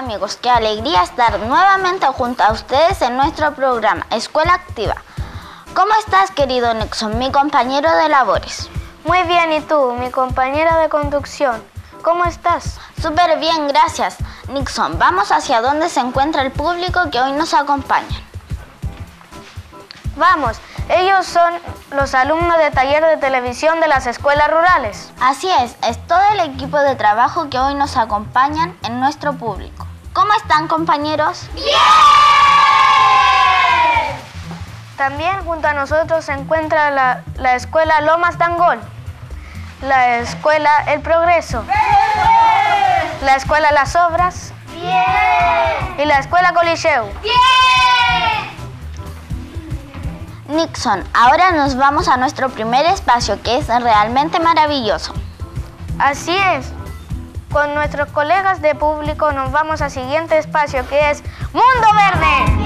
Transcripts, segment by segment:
amigos, qué alegría estar nuevamente junto a ustedes en nuestro programa Escuela Activa. ¿Cómo estás, querido Nixon, mi compañero de labores? Muy bien, ¿y tú, mi compañera de conducción? ¿Cómo estás? Súper bien, gracias. Nixon, vamos hacia donde se encuentra el público que hoy nos acompaña. Vamos, ellos son los alumnos de taller de televisión de las escuelas rurales. Así es todo el equipo de trabajo que hoy nos acompañan en nuestro público. ¿Cómo están, compañeros? ¡Bien! También junto a nosotros se encuentra la escuela Lomas Dangol, la escuela El Progreso, la escuela Las Obras y la escuela Coliseu. Nixon, ahora nos vamos a nuestro primer espacio, que es realmente maravilloso. Así es. Con nuestros colegas de público nos vamos al siguiente espacio, que es Mundo Verde.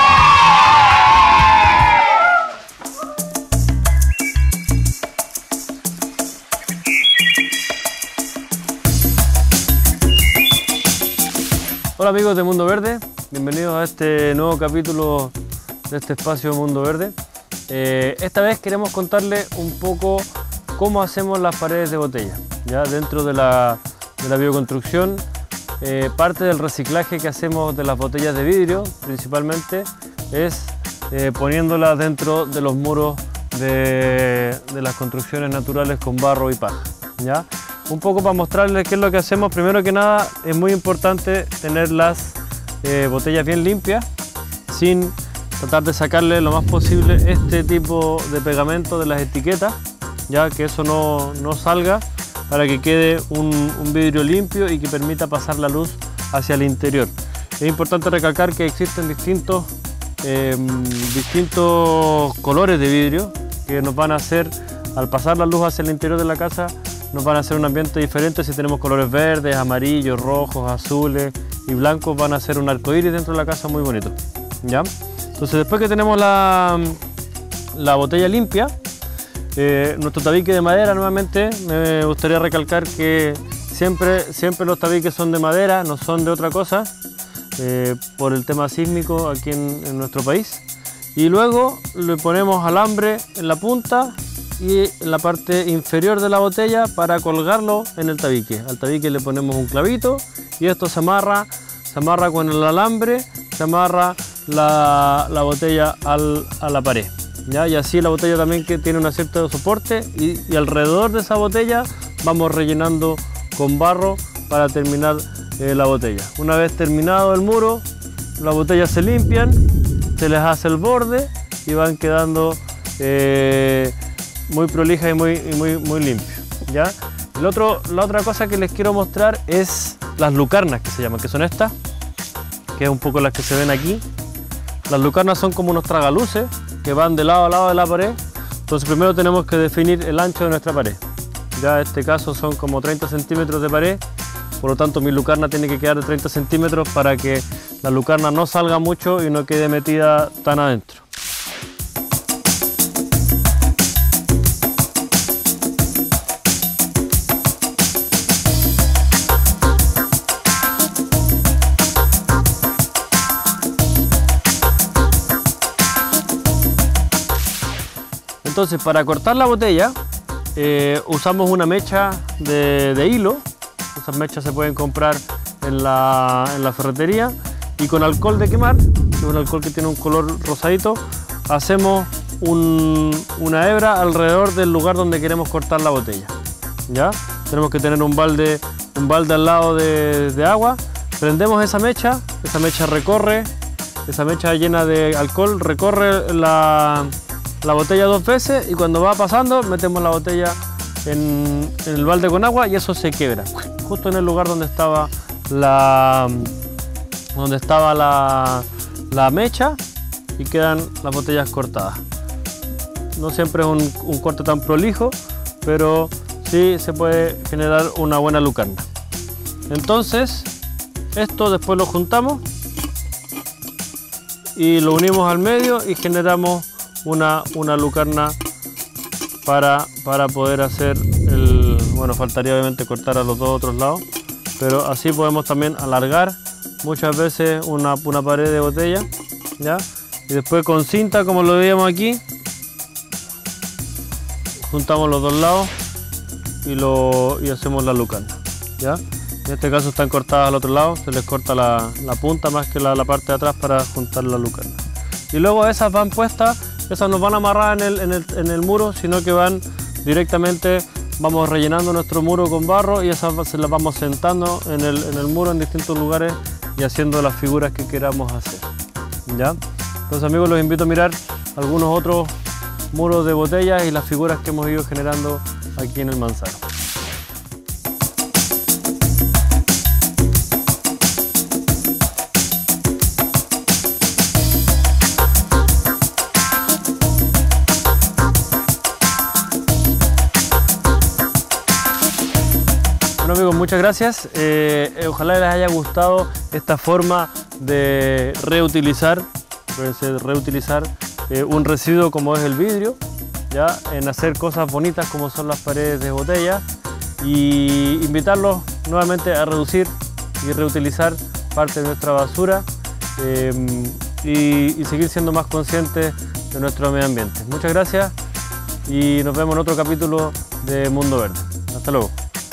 Hola amigos de Mundo Verde, bienvenidos a este nuevo capítulo de este espacio Mundo Verde. Esta vez queremos contarles un poco cómo hacemos las paredes de botella. Ya dentro de la bioconstrucción, parte del reciclaje que hacemos de las botellas de vidrio principalmente es poniéndolas dentro de los muros de las construcciones naturales con barro y paja. ¿Ya? Un poco para mostrarles qué es lo que hacemos. Primero que nada, es muy importante tener las botellas bien limpias, sin tratar de sacarle lo más posible este tipo de pegamento de las etiquetas, ya que eso no salga, para que quede un vidrio limpio y que permita pasar la luz hacia el interior. Es importante recalcar que existen distintos colores de vidrio que nos van a hacer, al pasar la luz hacia el interior de la casa, nos van a hacer un ambiente diferente. Si tenemos colores verdes, amarillos, rojos, azules y blancos, van a hacer un arco iris dentro de la casa muy bonito, ¿ya? Entonces, después que tenemos la botella limpia, nuestro tabique de madera, nuevamente me gustaría recalcar que siempre los tabiques son de madera, no son de otra cosa, por el tema sísmico aquí en nuestro país. Y luego le ponemos alambre en la punta y en la parte inferior de la botella para colgarlo en el tabique. Al tabique le ponemos un clavito y esto se amarra con el alambre, se amarra la botella a la pared, ¿ya? Y así la botella también que tiene un cierto soporte y alrededor de esa botella vamos rellenando con barro para terminar la botella. Una vez terminado el muro, las botellas se limpian, se les hace el borde y van quedando muy prolijas y muy limpios, ¿ya? La otra cosa que les quiero mostrar es las lucarnas, que se llaman, que son estas, que es un poco las que se ven aquí. Las lucarnas son como unos tragaluces que van de lado a lado de la pared. Entonces primero tenemos que definir el ancho de nuestra pared. Ya en este caso son como 30 centímetros de pared, por lo tanto mi lucarna tiene que quedar de 30 centímetros para que la lucarna no salga mucho y no quede metida tan adentro. Entonces, para cortar la botella usamos una mecha de hilo. Esas mechas se pueden comprar en la ferretería, y con alcohol de quemar, que es un alcohol que tiene un color rosadito, hacemos una hebra alrededor del lugar donde queremos cortar la botella, ¿ya? Tenemos que tener un balde al lado de agua, prendemos esa mecha recorre, esa mecha llena de alcohol recorre la botella 2 veces, y cuando va pasando metemos la botella en el balde con agua y eso se quiebra justo en el lugar donde estaba la mecha, y quedan las botellas cortadas. No siempre es un corte tan prolijo, pero sí se puede generar una buena lucarna. Entonces esto después lo juntamos y lo unimos al medio y generamos una lucarna para poder hacer bueno, faltaría obviamente cortar a los dos otros lados, pero así podemos también alargar muchas veces una pared de botella, ¿ya? Y después con cinta, como lo veíamos aquí, juntamos los dos lados y hacemos la lucarna, ¿ya? En este caso están cortadas al otro lado, se les corta la punta más que la parte de atrás para juntar la lucarna. Y luego esas van puestas, esas no van amarradas en el muro, sino que van directamente, vamos rellenando nuestro muro con barro y esas se las vamos sentando en el muro en distintos lugares y haciendo las figuras que queramos hacer, ¿ya? Entonces, amigos, los invito a mirar algunos otros muros de botellas y las figuras que hemos ido generando aquí en el Manzano. Bueno, amigos, muchas gracias. Ojalá les haya gustado esta forma de reutilizar un residuo como es el vidrio, ¿ya? En hacer cosas bonitas como son las paredes de botella, y invitarlos nuevamente a reducir y reutilizar parte de nuestra basura y seguir siendo más conscientes de nuestro medio ambiente. Muchas gracias y nos vemos en otro capítulo de Mundo Verde. Hasta luego.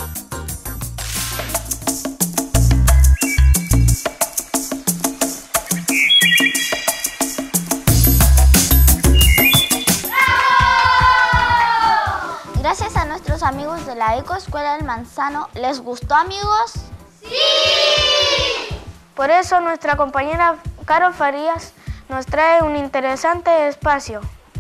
Gracias a nuestros amigos de la Ecoescuela del Manzano. ¿Les gustó, amigos? ¡Sí! Por eso nuestra compañera Carol Farías nos trae un interesante espacio.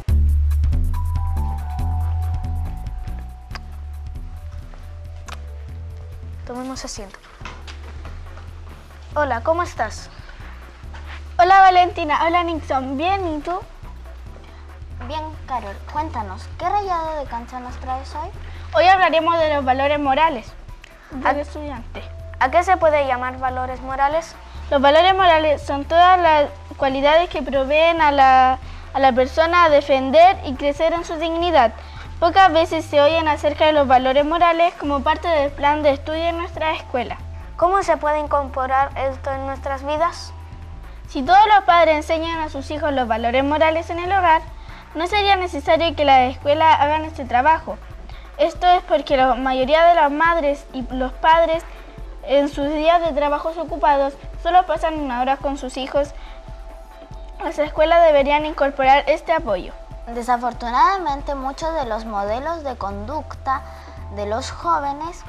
Tomemos asiento. Hola, ¿cómo estás? Hola Valentina, hola Nixon, ¿bien y tú? Bien, Carol, cuéntanos, ¿qué rayado de canción nos traes hoy? Hoy hablaremos de los valores morales del estudiante. ¿A qué se puede llamar valores morales? Los valores morales son todas las cualidades que proveen a la persona a defender y crecer en su dignidad. Pocas veces se oyen acerca de los valores morales como parte del plan de estudio en nuestra escuela. ¿Cómo se puede incorporar esto en nuestras vidas? Si todos los padres enseñan a sus hijos los valores morales en el hogar, no sería necesario que las escuelas hagan este trabajo. Esto es porque la mayoría de las madres y los padres en sus días de trabajos ocupados solo pasan una hora con sus hijos. Las escuelas deberían incorporar este apoyo. Desafortunadamente, muchos de los modelos de conducta de los jóvenes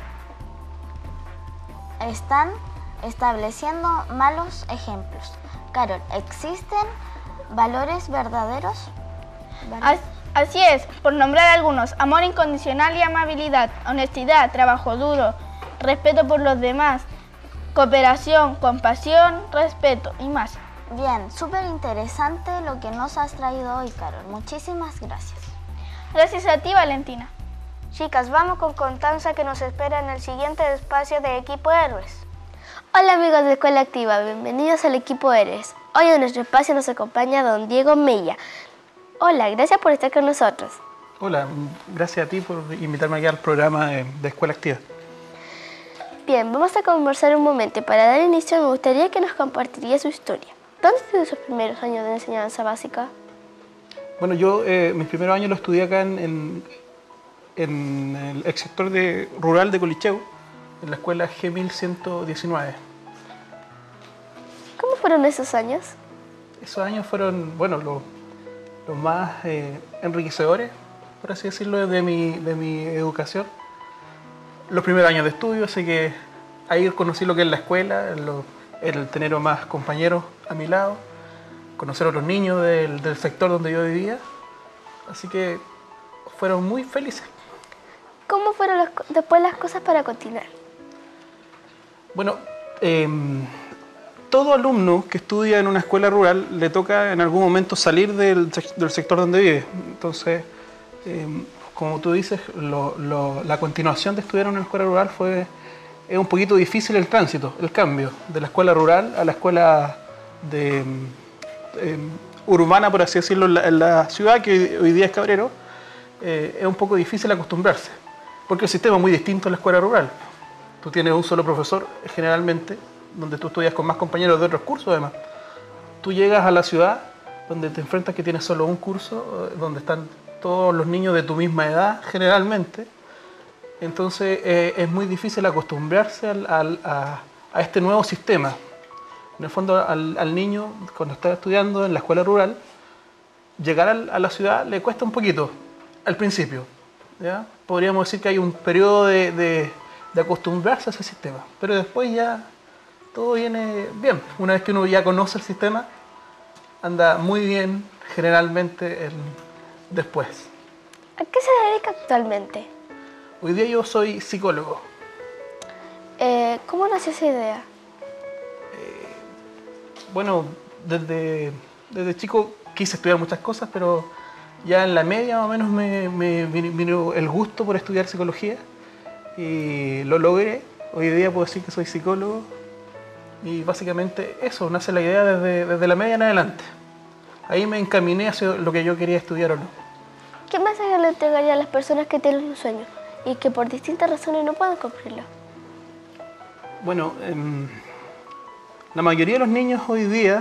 están estableciendo malos ejemplos. Carol, ¿existen valores verdaderos? Así es, por nombrar algunos: amor incondicional y amabilidad, honestidad, trabajo duro, respeto por los demás, cooperación, compasión, respeto y más. Bien, súper interesante lo que nos has traído hoy, Carol. Muchísimas gracias. Gracias a ti, Valentina. Chicas, vamos con Constanza, que nos espera en el siguiente espacio de Equipo Héroes. Hola amigos de Escuela Activa, bienvenidos al Equipo Héroes. Hoy en nuestro espacio nos acompaña don Diego Mella. Hola, gracias por estar con nosotros. Hola, gracias a ti por invitarme aquí al programa de Escuela Activa. Bien, vamos a conversar un momento. Para dar inicio me gustaría que nos compartiría su historia. ¿Dónde estudió sus primeros años de enseñanza básica? Bueno, yo mis primeros años los estudié acá en el ex sector rural de Colicheu, en la escuela G1119. ¿Cómo fueron esos años? Esos años fueron, bueno, los más enriquecedores, por así decirlo, de mi educación. Los primeros años de estudio, así que ahí conocí lo que es la escuela, el tener más compañeros a mi lado, conocer a los niños del sector donde yo vivía, así que fueron muy felices. ¿Cómo fueron después las cosas para continuar? Bueno, todo alumno que estudia en una escuela rural le toca en algún momento salir del sector donde vive. Entonces, como tú dices, la continuación de estudiar en una escuela rural es un poquito difícil el tránsito, el cambio de la escuela rural a la escuela urbana, por así decirlo, en la ciudad, que hoy día es Cabrero. Es un poco difícil acostumbrarse, porque el sistema es muy distinto a la escuela rural. Tú tienes un solo profesor generalmente donde tú estudias con más compañeros de otros cursos además. Tú llegas a la ciudad donde te enfrentas que tienes solo un curso, donde están todos los niños de tu misma edad generalmente. Entonces es muy difícil acostumbrarse a este nuevo sistema. En el fondo al niño, cuando está estudiando en la escuela rural, llegar a la ciudad le cuesta un poquito al principio, ¿ya? Podríamos decir que hay un periodo de acostumbrarse a ese sistema, pero después ya todo viene bien. Una vez que uno ya conoce el sistema, anda muy bien generalmente después. ¿A qué se dedica actualmente? Hoy día yo soy psicólogo. ¿Cómo nació esa idea? Bueno, desde chico quise estudiar muchas cosas, pero ya en la media más o menos me vino el gusto por estudiar psicología y lo logré. Hoy día puedo decir que soy psicólogo y básicamente eso, nace la idea desde la media en adelante. Ahí me encaminé hacia lo que yo quería estudiar o no. ¿Qué mensaje le entregaría a las personas que tienen un sueño y que por distintas razones no pueden cumplirlo? Bueno, la mayoría de los niños hoy día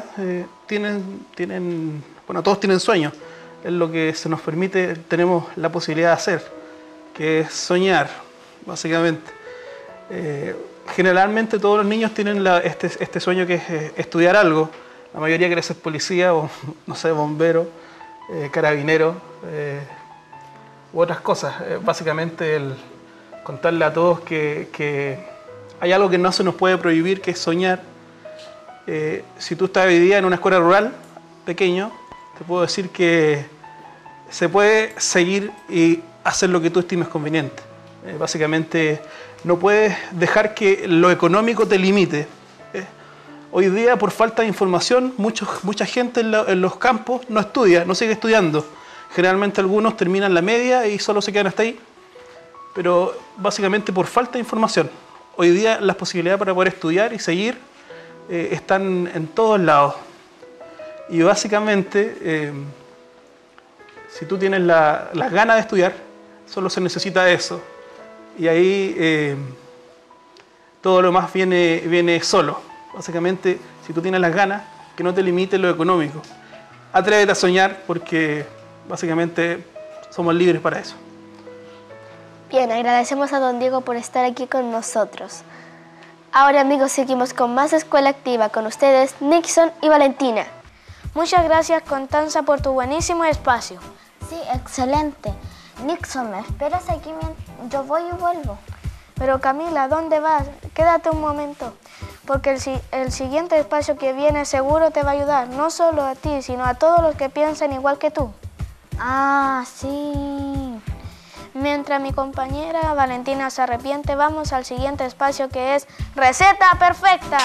todos tienen sueños. Es lo que se nos permite, tenemos la posibilidad de hacer, que es soñar, básicamente. Generalmente todos los niños tienen este sueño que es estudiar algo. La mayoría quiere ser policía o, no sé, bombero, carabinero u otras cosas. Básicamente el contarle a todos que hay algo que no se nos puede prohibir, que es soñar. Si tú estás hoy día en una escuela rural, pequeño, te puedo decir que se puede seguir y hacer lo que tú estimes conveniente. Básicamente no puedes dejar que lo económico te limite. Hoy día, por falta de información, mucha gente en los campos no estudia, no sigue estudiando. Generalmente algunos terminan la media y solo se quedan hasta ahí, pero básicamente por falta de información. Hoy día las posibilidades para poder estudiar y seguir están en todos lados. Y básicamente, si tú tienes las ganas de estudiar, solo se necesita eso. Y ahí todo lo más viene solo. Básicamente, si tú tienes las ganas, que no te limite lo económico. Atrévete a soñar porque básicamente somos libres para eso. Bien, agradecemos a don Diego por estar aquí con nosotros. Ahora, amigos, seguimos con más Escuela Activa. Con ustedes, Nixon y Valentina. Muchas gracias, Constanza, por tu buenísimo espacio. Sí, excelente. Nixon, ¿me esperas aquí? Yo voy y vuelvo. Pero Camila, ¿dónde vas? Quédate un momento, porque el siguiente espacio que viene seguro te va a ayudar, no solo a ti, sino a todos los que piensan igual que tú. Ah, sí. Mientras mi compañera Valentina se arrepiente, vamos al siguiente espacio que es Receta Perfecta.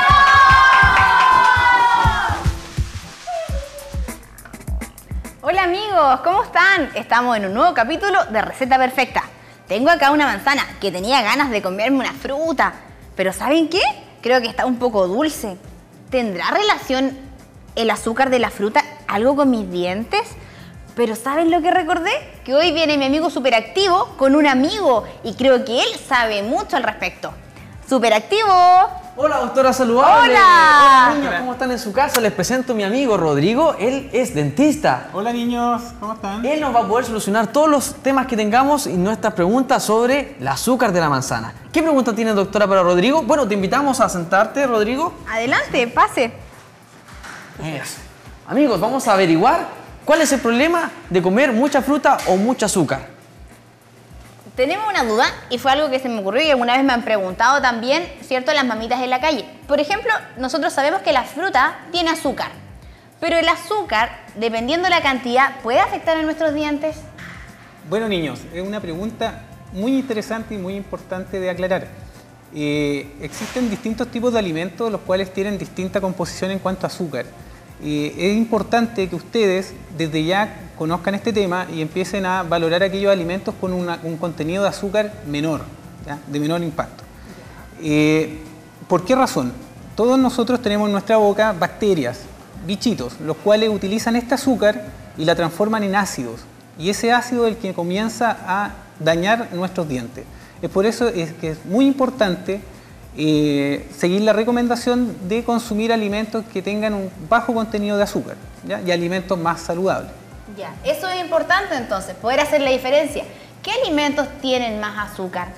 Hola amigos, ¿cómo están? Estamos en un nuevo capítulo de Receta Perfecta. Tengo acá una manzana que tenía ganas de comerme una fruta, pero ¿saben qué? Creo que está un poco dulce. ¿Tendrá relación el azúcar de la fruta algo con mis dientes? Pero ¿saben lo que recordé? Que hoy viene mi amigo Superactivo con un amigo y creo que él sabe mucho al respecto. ¡Superactivo! Hola, doctora saludable. ¡Hola! Hola, niños, ¿cómo están en su casa? Les presento a mi amigo Rodrigo. Él es dentista. Hola niños, ¿cómo están? Él nos va a poder solucionar todos los temas que tengamos y nuestras preguntas sobre el azúcar de la manzana. ¿Qué pregunta tiene, doctora, para Rodrigo? Bueno, te invitamos a sentarte, Rodrigo. Adelante, pase. Eso. Amigos, vamos a averiguar cuál es el problema de comer mucha fruta o mucho azúcar. Tenemos una duda y fue algo que se me ocurrió y alguna vez me han preguntado también, ¿cierto?, las mamitas en la calle. Por ejemplo, nosotros sabemos que la fruta tiene azúcar, pero el azúcar, dependiendo de la cantidad, ¿puede afectar a nuestros dientes? Bueno niños, es una pregunta muy interesante y muy importante de aclarar. Existen distintos tipos de alimentos los cuales tienen distinta composición en cuanto a azúcar. Es importante que ustedes desde ya conozcan este tema y empiecen a valorar aquellos alimentos con un contenido de azúcar menor, ¿ya? De menor impacto. ¿Por qué razón? Todos nosotros tenemos en nuestra boca bacterias, bichitos, los cuales utilizan este azúcar y la transforman en ácidos. Y ese ácido es el que comienza a dañar nuestros dientes. Es por eso que es muy importante seguir la recomendación de consumir alimentos que tengan un bajo contenido de azúcar, ¿ya? Y alimentos más saludables. Ya, eso es importante entonces, poder hacer la diferencia. ¿Qué alimentos tienen más azúcar?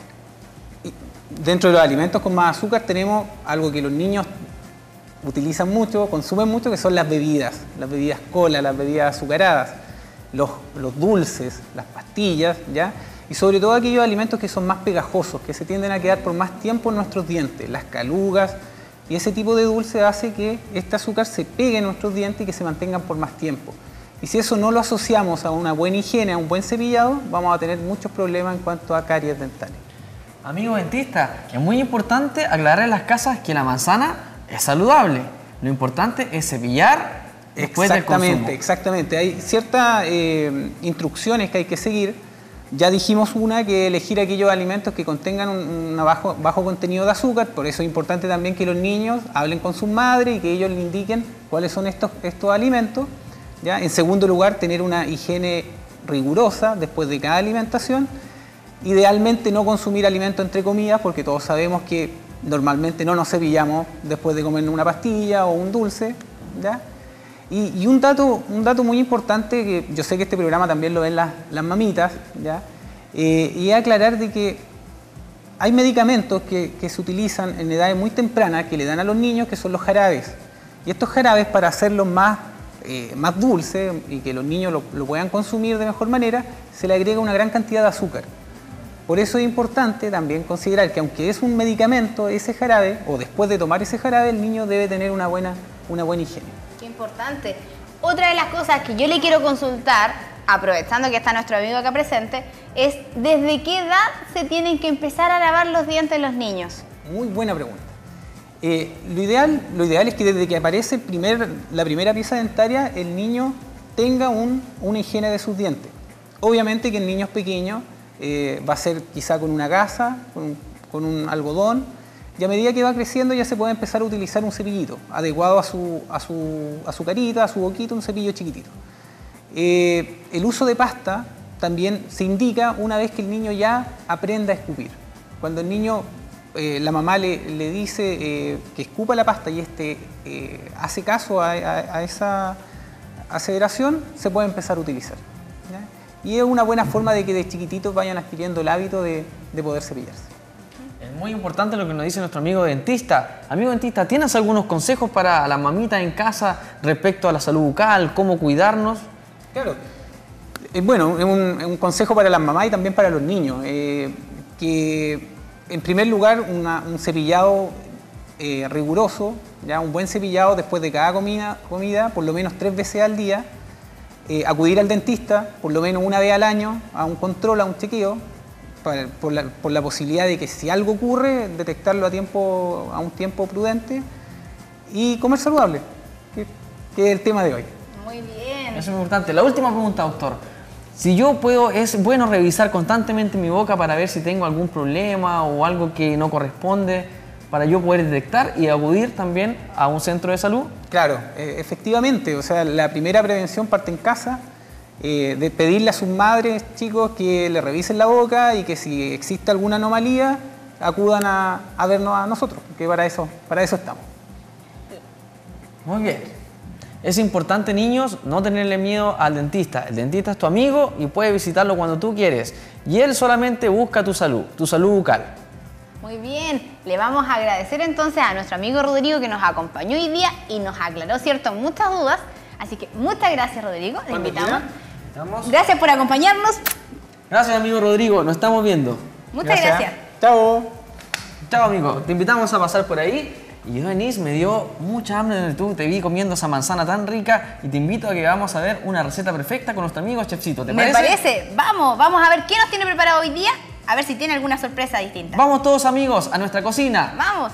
Dentro de los alimentos con más azúcar tenemos algo que los niños utilizan mucho, consumen mucho, que son las bebidas cola, las bebidas azucaradas, los dulces, las pastillas, ¿ya? Y sobre todo aquellos alimentos que son más pegajosos, que se tienden a quedar por más tiempo en nuestros dientes, las calugas, y ese tipo de dulce hace que este azúcar se pegue en nuestros dientes y que se mantengan por más tiempo. Y si eso no lo asociamos a una buena higiene, a un buen cepillado, vamos a tener muchos problemas en cuanto a caries dentales. Amigo dentista, es muy importante aclarar en las casas que la manzana es saludable. Lo importante es cepillar después del consumo. Exactamente. Hay ciertas instrucciones que hay que seguir. Ya dijimos una, que elegir aquellos alimentos que contengan un bajo contenido de azúcar. Por eso es importante también que los niños hablen con sus madres y que ellos le indiquen cuáles son estos alimentos, ¿ya? En segundo lugar, tener una higiene rigurosa después de cada alimentación. Idealmente no consumir alimentos entre comidas, porque todos sabemos que normalmente no nos cepillamos después de comer una pastilla o un dulce, ¿ya? Y un dato muy importante, que yo sé que este programa también lo ven las mamitas, ¿ya? Y aclarar de que hay medicamentos que se utilizan en edades muy tempranas que le dan a los niños, que son los jarabes. Y estos jarabes, para hacerlos más dulces y que los niños lo puedan consumir de mejor manera, se le agrega una gran cantidad de azúcar. Por eso es importante también considerar que, aunque es un medicamento, ese jarabe, o después de tomar ese jarabe, el niño debe tener una buena higiene. Qué importante. Otra de las cosas que yo le quiero consultar, aprovechando que está nuestro amigo acá presente, es ¿desde qué edad se tienen que empezar a lavar los dientes los niños? Muy buena pregunta. Lo ideal es que desde que aparece la primera pieza dentaria, el niño tenga una higiene de sus dientes. Obviamente que en niños pequeños va a ser quizá con una gasa, con un algodón, y a medida que va creciendo ya se puede empezar a utilizar un cepillito adecuado a su carita, a su boquita, un cepillo chiquitito. El uso de pasta también se indica una vez que el niño ya aprenda a escupir. Cuando el niño, la mamá le dice que escupa la pasta y hace caso a esa aseveración, se puede empezar a utilizar, ¿ya? Y es una buena forma de que de chiquititos vayan adquiriendo el hábito de poder cepillarse. Es muy importante lo que nos dice nuestro amigo dentista. Amigo dentista, ¿tienes algunos consejos para las mamitas en casa respecto a la salud bucal, cómo cuidarnos? Claro. Bueno, es un consejo para las mamás y también para los niños. Que en primer lugar un cepillado riguroso, ya un buen cepillado después de cada comida, por lo menos 3 veces al día. Acudir al dentista por lo menos una vez al año a un control, a un chequeo, por la posibilidad de que si algo ocurre, detectarlo a un tiempo prudente, y comer saludable, que es el tema de hoy. Muy bien. Eso es muy importante. La última pregunta, doctor. Si es bueno revisar constantemente mi boca para ver si tengo algún problema o algo que no corresponde, para yo poder detectar y acudir también a un centro de salud. Claro, efectivamente. O sea, la primera prevención parte en casa, de pedirle a sus madres, chicos, que le revisen la boca y que si existe alguna anomalía, acudan a vernos a nosotros, que para eso estamos. Muy bien. Es importante, niños, no tenerle miedo al dentista. El dentista es tu amigo y puedes visitarlo cuando tú quieres. Y él solamente busca tu salud bucal. Muy bien, le vamos a agradecer entonces a nuestro amigo Rodrigo, que nos acompañó hoy día y nos aclaró muchas dudas. Así que muchas gracias, Rodrigo, le invitamos. Gracias por acompañarnos. Gracias, amigo Rodrigo, nos estamos viendo. Muchas gracias. Chao. Chao, amigo, te invitamos a pasar por ahí. Y yo, Denise, me dio mucha hambre donde tú te vi comiendo esa manzana tan rica y te invito a que vamos a ver una receta perfecta con nuestro amigo Chefcito. ¿Te parece? Me parece. Vamos a ver qué nos tiene preparado hoy día. A ver si tiene alguna sorpresa distinta. Vamos todos, amigos, a nuestra cocina. ¡Vamos!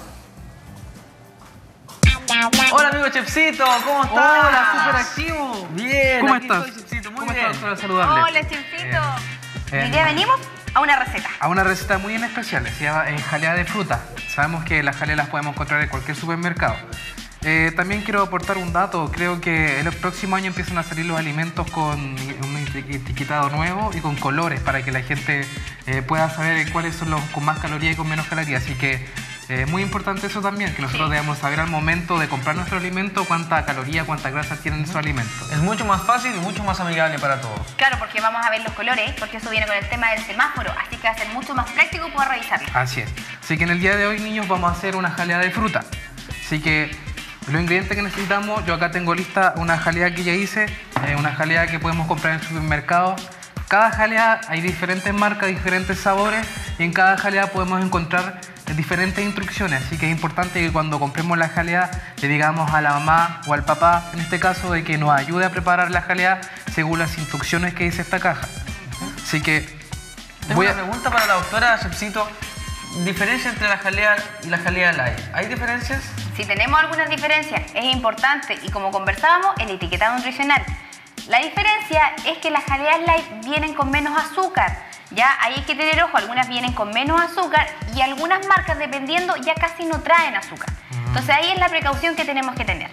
Hola, amigo Chefcito, ¿cómo estás? Hola, súper activo. Bien, ¿Cómo aquí estás? estoy, Chefcito, muy ¿Cómo bien. estás, doctora Saludable? Hola, Chefcito. Hoy día venimos a una receta. A una receta muy en especial, se llama jalea de fruta. Sabemos que las jaleas las podemos encontrar en cualquier supermercado. También quiero aportar un dato. Creo que el próximo año empiezan a salir los alimentos con un etiquetado nuevo y con colores para que la gente pueda saber cuáles son los con más calorías y con menos calorías. Así que Muy importante eso también, que nosotros debemos saber al momento de comprar nuestro alimento cuánta caloría, cuánta grasa tiene nuestro alimento. Es mucho más fácil y mucho más amigable para todos. Claro, porque vamos a ver los colores, porque eso viene con el tema del semáforo, así que va a ser mucho más práctico poder revisarlo. Así es. Así que en el día de hoy, niños, vamos a hacer una jalea de fruta. Así que los ingredientes que necesitamos, yo acá tengo lista una jalea que ya hice, una jalea que podemos comprar en el supermercado. Cada jalea hay diferentes marcas, diferentes sabores, y en cada jalea podemos encontrar diferentes instrucciones, así que es importante que cuando compremos la jalea le digamos a la mamá o al papá, en este caso, de que nos ayude a preparar la jalea según las instrucciones que dice esta caja. Así que tengo una pregunta para la doctora Chepsito. ¿Diferencia entre la jalea y la jalea light? ¿Hay diferencias? Si tenemos algunas diferencias, es importante, y como conversábamos, el etiquetado nutricional. La diferencia es que las jaleas light vienen con menos azúcar. Ya, ahí hay que tener ojo, algunas vienen con menos azúcar y algunas marcas, dependiendo, ya casi no traen azúcar. Entonces ahí es la precaución que tenemos que tener.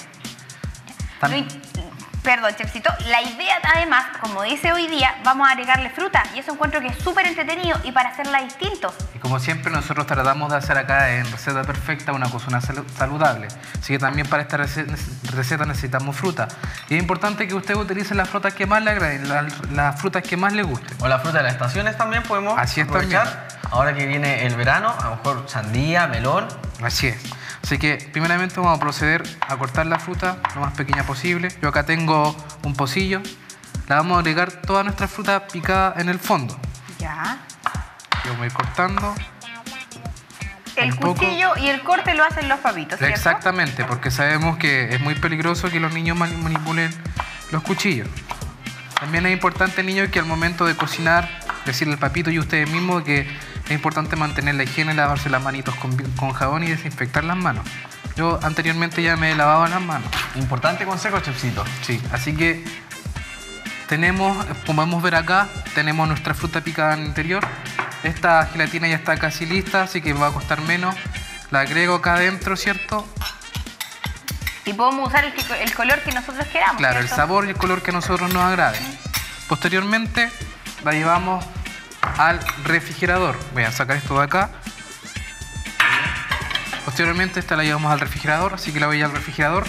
Perdón, Chepsito, la idea además, como dice hoy día, vamos a agregarle fruta, y eso encuentro que es súper entretenido y para hacerla distinto. Y como siempre nosotros tratamos de hacer acá en Receta Perfecta una cocina saludable, así que también para esta receta necesitamos fruta. Y es importante que usted utilice las frutas que más le agraden, las frutas que más le gusten. O la fruta de las estaciones también podemos aprovechar. Ahora que viene el verano, a lo mejor sandía, melón. Así es. Así que primeramente vamos a proceder a cortar la fruta lo más pequeña posible. Yo acá tengo un pocillo. La vamos a agregar toda nuestra fruta picada en el fondo. Ya. Yo voy a ir cortando. El cuchillo y el corte lo hacen los papitos, ¿cierto? Exactamente, porque sabemos que es muy peligroso que los niños manipulen los cuchillos. También es importante, niños, que al momento de cocinar, decirle al papito y ustedes mismos que es importante mantener la higiene, lavarse las manitos con jabón y desinfectar las manos. Yo anteriormente ya me he lavado las manos. Importante consejo, Chepsito. Sí, así que tenemos, como podemos ver acá, tenemos nuestra fruta picada en el interior. Esta gelatina ya está casi lista, así que va a costar menos. La agrego acá adentro, ¿cierto? Y podemos usar el color que nosotros queramos. Claro, ¿cierto? el sabor y el color que a nosotros nos agrade. Posteriormente la llevamos al refrigerador. Voy a sacar esto de acá. Posteriormente esta la llevamos al refrigerador, así que la voy al refrigerador.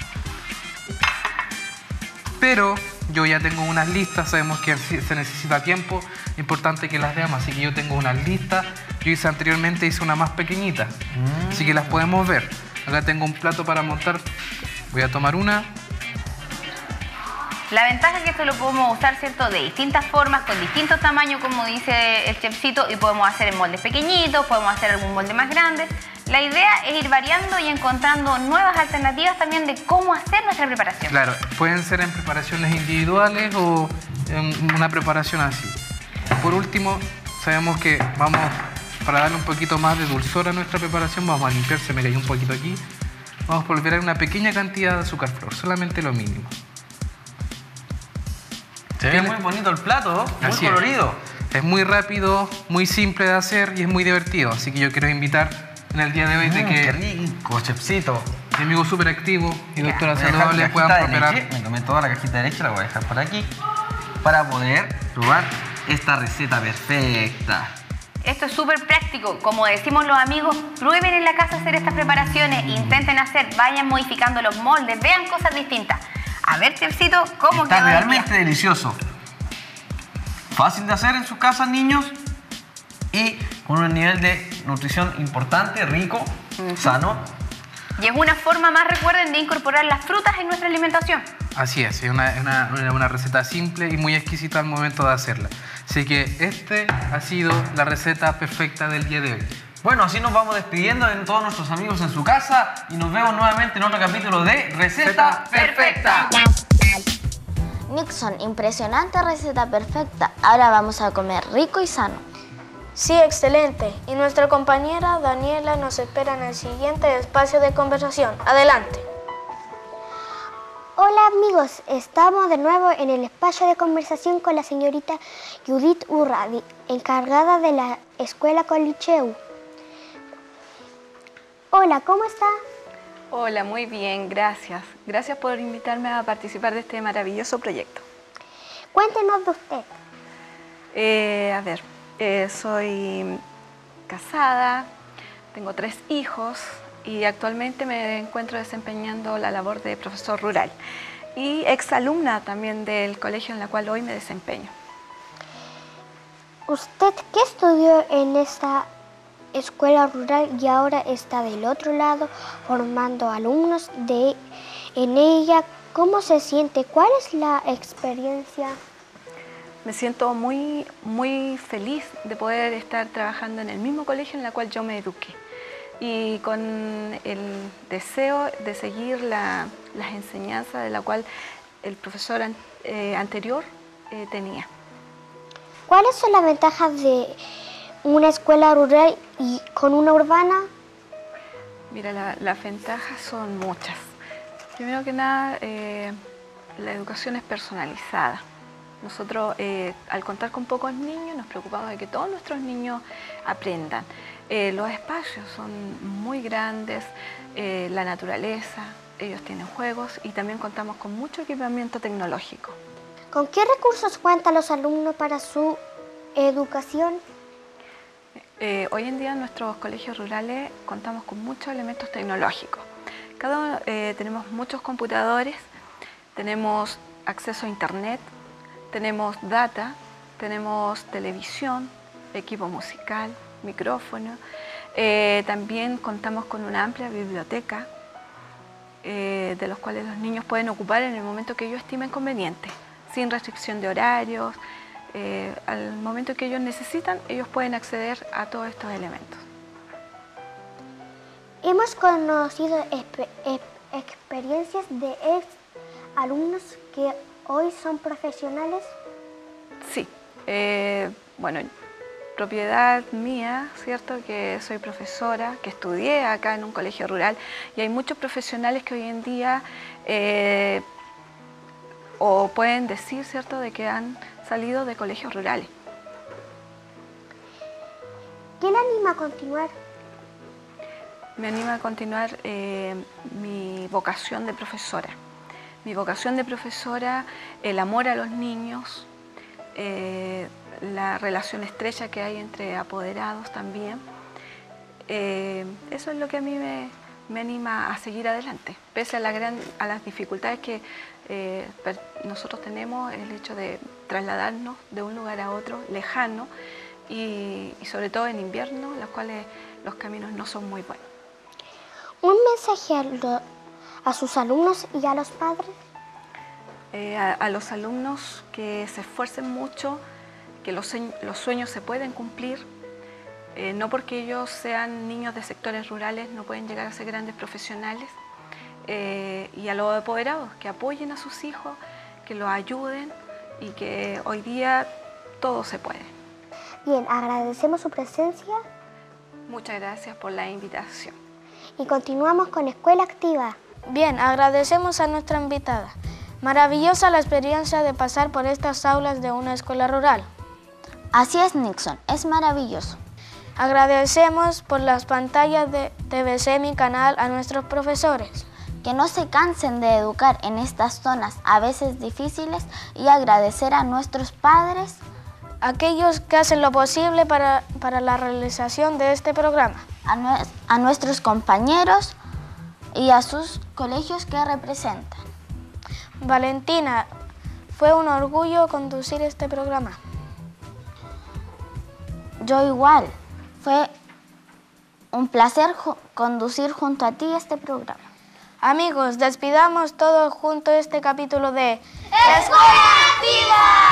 Pero yo ya tengo unas listas, sabemos que se necesita tiempo, importante que las veamos, así que yo tengo unas listas. Yo hice una más pequeñita, así que las podemos ver. Acá tengo un plato para montar, voy a tomar una. La ventaja es que esto lo podemos usar, ¿cierto?, de distintas formas, con distintos tamaños, como dice el Chepsito, y podemos hacer en moldes pequeñitos, podemos hacer algún molde más grande. La idea es ir variando y encontrando nuevas alternativas también de cómo hacer nuestra preparación. Claro, pueden ser en preparaciones individuales o en una preparación así. Por último, sabemos que para darle un poquito más de dulzor a nuestra preparación, vamos a limpiar, se me cayó un poquito aquí. Vamos a volver a una pequeña cantidad de azúcar flor, solamente lo mínimo. Se ve muy bonito el plato, muy colorido. Es muy rápido, muy simple de hacer y es muy divertido. Así que yo quiero invitar en el día de hoy de que... ¡Qué rico, Chepsito! Mi amigo súper activo y doctora saludable puedan preparar. Me tomé toda la cajita de leche, la voy a dejar por aquí para poder probar esta receta perfecta. Esto es súper práctico. Como decimos los amigos, prueben en la casa hacer estas preparaciones, intenten hacer, vayan modificando los moldes, vean cosas distintas. A ver, Chepsito, ¿cómo quedó? Está realmente delicioso. Fácil de hacer en sus casas, niños, y con un nivel de nutrición importante, rico, sano. Y es una forma más, recuerden, de incorporar las frutas en nuestra alimentación. Así es una receta simple y muy exquisita al momento de hacerla. Así que este ha sido la receta perfecta del día de hoy. Bueno, así nos vamos despidiendo de todos nuestros amigos en su casa y nos vemos nuevamente en otro capítulo de Receta Perfecta. Nixon, impresionante receta perfecta. Ahora vamos a comer rico y sano. Sí, excelente. Y nuestra compañera Daniela nos espera en el siguiente espacio de conversación. Adelante. Hola amigos, estamos de nuevo en el espacio de conversación con la señorita Judith Urra, encargada de la Escuela Colicheu. Hola, ¿cómo está? Hola, muy bien, gracias. Gracias por invitarme a participar de este maravilloso proyecto. Cuéntenos de usted. Soy casada, tengo 3 hijos y actualmente me encuentro desempeñando la labor de profesor rural y exalumna también del colegio en la cual hoy me desempeño. ¿Usted qué estudió en esta escuela rural y ahora está del otro lado formando alumnos en ella? ¿Cómo se siente? ¿Cuál es la experiencia? Me siento muy feliz de poder estar trabajando en el mismo colegio en el cual yo me eduqué y con el deseo de seguir las enseñanzas de la cual el profesor anterior tenía. ¿Cuáles son las ventajas de una escuela rural y con una urbana? Mira, las ventajas son muchas. Primero que nada, la educación es personalizada. Nosotros, al contar con pocos niños, nos preocupamos de que todos nuestros niños aprendan. Los espacios son muy grandes, la naturaleza, ellos tienen juegos y también contamos con mucho equipamiento tecnológico. ¿Con qué recursos cuentan los alumnos para su educación? Hoy en día en nuestros colegios rurales contamos con muchos elementos tecnológicos. Tenemos muchos computadores, tenemos acceso a internet, tenemos data, tenemos televisión, equipo musical, micrófono. También contamos con una amplia biblioteca de los cuales los niños pueden ocupar en el momento que ellos estimen conveniente, sin restricción de horarios. Al momento que ellos necesitan, ellos pueden acceder a todos estos elementos. Hemos conocido experiencias de ex alumnos que hoy son profesionales. Sí, bueno, propiedad mía, ¿cierto? Que soy profesora, que estudié acá en un colegio rural y hay muchos profesionales que hoy en día o pueden decir, ¿cierto?, de que han salido de colegios rurales. ¿Qué le anima a continuar? Me anima a continuar mi vocación de profesora. Mi vocación de profesora, el amor a los niños, la relación estrecha que hay entre apoderados también. Eso es lo que a mí me anima a seguir adelante, pese a las dificultades que nosotros tenemos, el hecho de trasladarnos de un lugar a otro lejano y sobre todo en invierno, los cuales los caminos no son muy buenos. ¿Un mensaje a sus alumnos y a los padres? A los alumnos que se esfuercen mucho, que los sueños se pueden cumplir. No porque ellos sean niños de sectores rurales no pueden llegar a ser grandes profesionales. Y a los apoderados, que apoyen a sus hijos, que los ayuden y que hoy día todo se puede. Bien, agradecemos su presencia. Muchas gracias por la invitación. Y continuamos con Escuela Activa. Bien, agradecemos a nuestra invitada. Maravillosa la experiencia de pasar por estas aulas de una escuela rural. Así es, Nixon, es maravilloso. Agradecemos por las pantallas de TVC Mi Canal a nuestros profesores. Que no se cansen de educar en estas zonas a veces difíciles y agradecer a nuestros padres, aquellos que hacen lo posible para la realización de este programa, a nuestros compañeros y a sus colegios que representan. Valentina, fue un orgullo conducir este programa. Yo igual, fue un placer conducir junto a ti este programa. Amigos, despidamos todos juntos este capítulo de Escuela Activa.